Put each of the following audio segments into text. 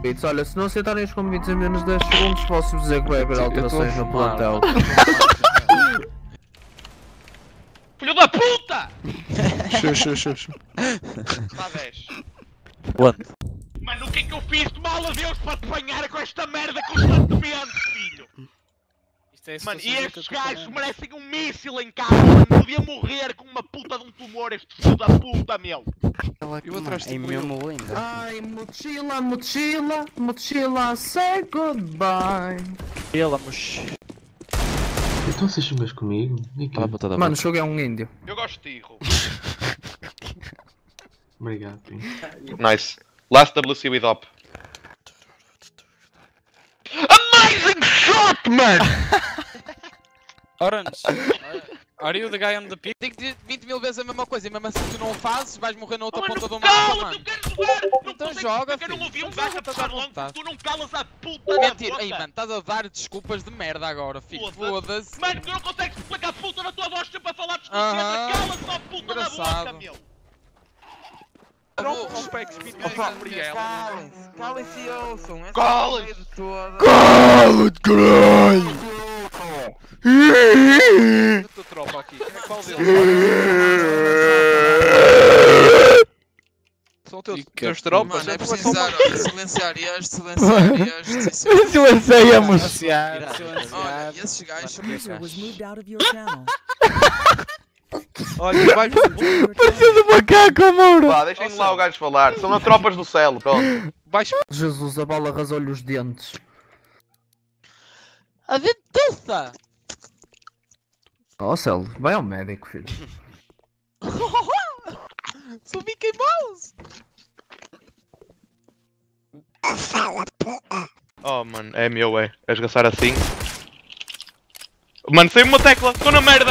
convites. Olha, se não aceitarem os convites em menos de 10 segundos, posso dizer que vai haver alterações no plantel. Filho da puta! Xu. Está 10. Onde? Mano, o que é que eu fiz de mal a Deus para te apanhar com esta merda constantemente, filho? Mano, e estes gajos merecem um míssil em casa, mano. Podia morrer com uma puta de um tumor, este filho da puta, meu. É mesmo lindo. Ai, mochila, say goodbye. Então vocês chumbas comigo? Mano, o jogo é um índio. Eu gosto de erro. Obrigado, Pim. Nice. Last WC with op. Amazing shot, man! Orange, are you the guy on the pick? Digo-te 20 mil vezes a mesma coisa e mesmo assim tu não o fazes, vais morrer na outra ponta do mapa, Cala-te, mano. eu quero jogar! Não Então consigo, joga, eu não filho. ouvi um Então gajo joga, a puxar estás à longo vontade. porque tu não calas a puta da Mentira, boca. ei mano, estás a dar desculpas de merda agora, filho. Foda-se. Mano, tu não consegues explicar a puta na tua voz sempre a falar desconfiada. Cala-te a puta da boca, Engraçado. meu! Calem-se e ouçam. Calem-se! Cala-te, caralho! A tua tropa aqui, qual deles? São teus tropas? Mano, é precisar silenciar este, silenciar este. Silenciamos! Olha, e esses gajos são Olha, vai Preciso de macaco, amor! Vá, deixem lá o gajo falar. São as tropas do céu, pronto. Jesus, a bola arrasou-lhe os dentes. A dentista! Oh, Celo, vai ao médico, filho. Sou Mickey Mouse! Oh, mano, é meu, é. É esgaçar assim. Mano, saiu uma tecla, estou na merda!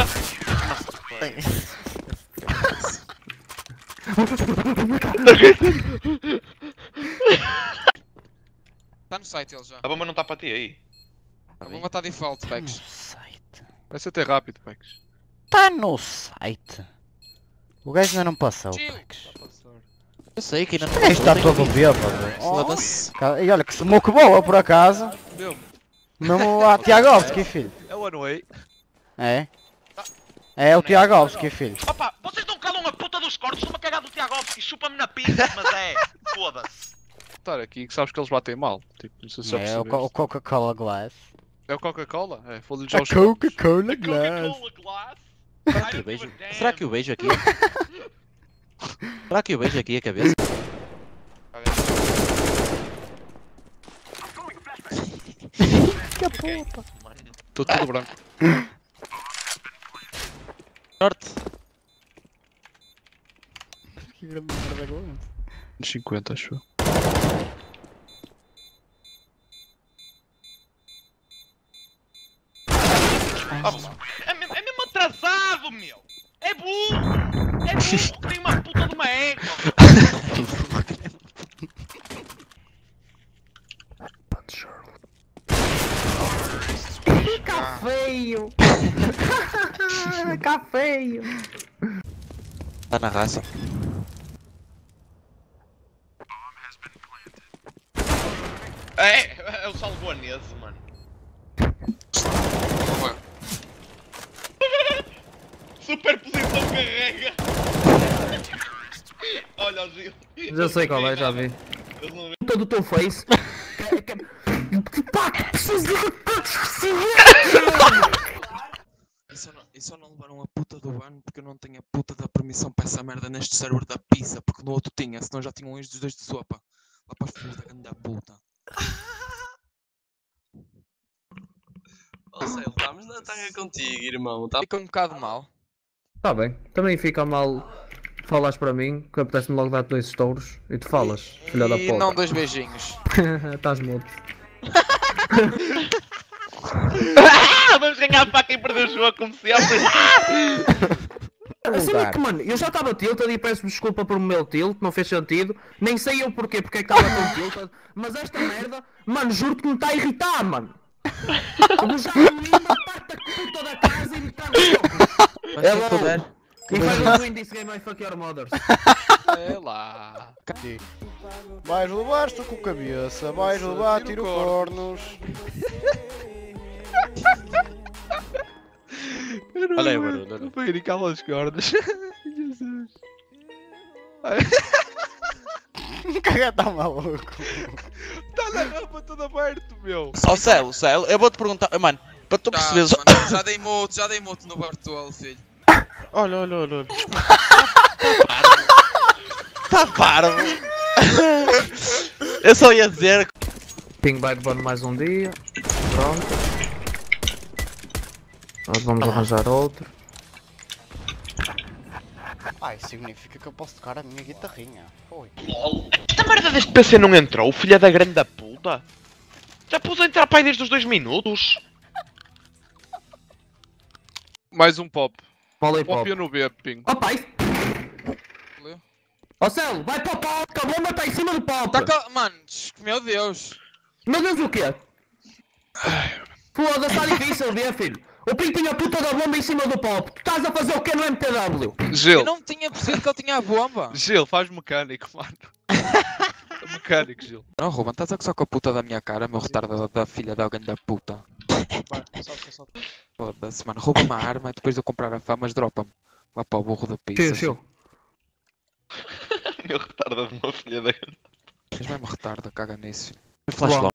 Está no site ele já. A bomba não está para ti aí. A bomba está default, Pex. Vai ser até rápido, Pex. Tá no site. O gajo ainda não passou, Tio. Pex. Eu sei que ainda O gajo está todo bêbado. Foda-se. E olha que smoke boa por acaso. Mesmo a Tiagovski, filho. É o One Way. É? É o Tiagovski, filho. Opa, vocês não calam a puta dos cortes, estou-me a cagar do Tiagovski, chupa-me na pizza, mas é, foda-se. Estar aqui, que sabes que eles batem mal. Tipo, não sei se já É o percebeste. Coca-Cola Glass. É o Coca-Cola? É, foda-lhe já A os copos. Coca-Cola Glass. Coca-Cola Glass. Será que o beijo aqui? Será que o beijo aqui a cabeça? Estou tudo branco. Norte. Que grande merda agora. 50, acho eu. É mesmo atrasado, meu! É burro! É burro que tem uma puta de uma égua! Fica feio! Fica feio! Tá na raça. É o salvoanese, mano. Superposição carrega! Olha o Gil. Já sei qual é, já vi. Eles não Todo o teu face. Pá, E só não levaram a puta do ano porque eu não tenho a puta da permissão para essa merda neste server da pizza, porque no outro tinha, senão já tinham uns dos dois de sopa. Lá para os filhos da grande puta. Ó, Celo, estamos na tanga contigo, irmão. Tá... Fica um bocado mal. Tá bem, também fica mal falas para mim, que apetece-me logo dar-te 2 estouros e tu falas, filha da E puta. não 2 beijinhos. Estás mudo. Vamos ganhar para quem perdeu o jogo como sempre! Assim é que, mano, eu já estava tilted e peço desculpa por o meu tilt, não fez sentido. Nem sei eu porquê, porque é que estava tão tilted. Mas esta merda, mano, juro-te que me está a irritar, mano. Eu já me a parte da puta da casa e me está a Mas se puder. If I don't win this game, I fuck your mothers. É lá. Vais levar, estou com cabeça. Vais levar, tiro cornos. Olha aí o barulho, olha. Foi ele cala as cordas. Jesus. O cara tá maluco. Tá na rampa toda aberto, meu. Ó Celo, eu vou te perguntar, mano, para tu perceberes. Mano, já dei mute no virtual, filho. Olha. Tá parvo. Eu só ia dizer. Ping vai levando mais um dia. Pronto. Nós vamos arranjar outro. Isso significa que eu posso tocar a minha guitarrinha. Oi. Esta merda deste PC não entrou, filha da grande da puta. Já pus a entrar para aí desde os 2 minutos. Mais um pop. Falei Pop pop. e no B, ping. Opa, isso. Ó Celo, vai para o pop, que a bomba está em cima do pop. Mano, meu Deus. Meu Deus, o quê? Foda-se, está difícil ver, filho. O Ping tinha a puta da bomba em cima do pop. Tu estás a fazer o quê no MTW? Gil. Eu não tinha percebido que ele tinha a bomba. Gil, faz mecânico, mano. Mecânico, Gil. Não, Ruben, estás a gozar com a puta da minha cara, meu retardo da filha da grande da puta. Foda-se, mano, rouba uma arma e depois de eu comprar a famas, dropa-me. Vá para o burro da pizza. Tio. Meu retardo de uma filha da grande. Mas mesmo retardo, caga nisso. Flash